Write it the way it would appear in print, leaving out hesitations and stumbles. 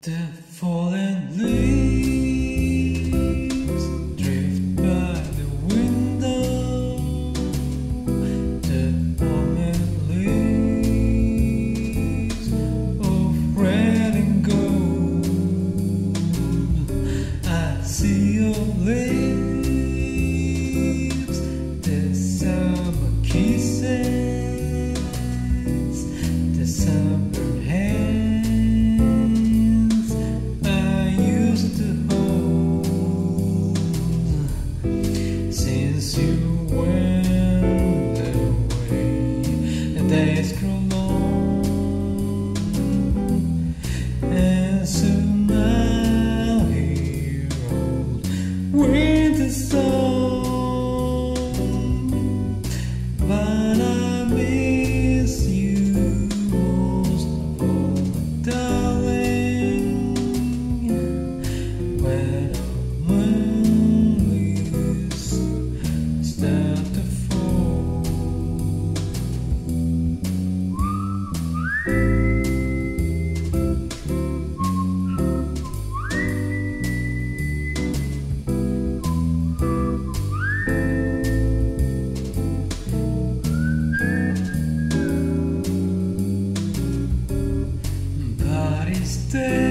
The fallen leaves drift by the window. The almond leaves of red and gold. I see your lips, the summer kisses, the summer hands. Since you went away, the days grow long, and soon I'll hear old winter song. But I miss you most of all, darling. When start to fall. But instead